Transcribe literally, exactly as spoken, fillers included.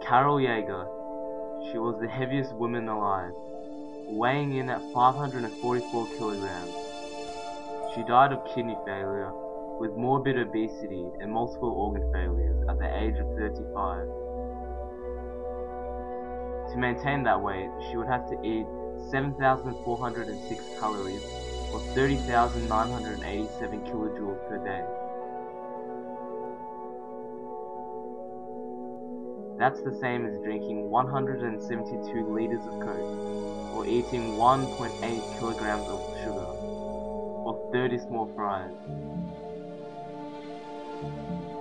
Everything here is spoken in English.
Carol Yager. She was the heaviest woman alive, weighing in at five hundred forty-four kilograms. She died of kidney failure, with morbid obesity and multiple organ failures at the age of thirty-five. To maintain that weight, she would have to eat seven thousand four hundred six calories, or thirty thousand nine hundred eighty-seven kilojoules per day. That's the same as drinking one hundred seventy-two liters of Coke, or eating one point eight kilograms of sugar, or thirty small fries.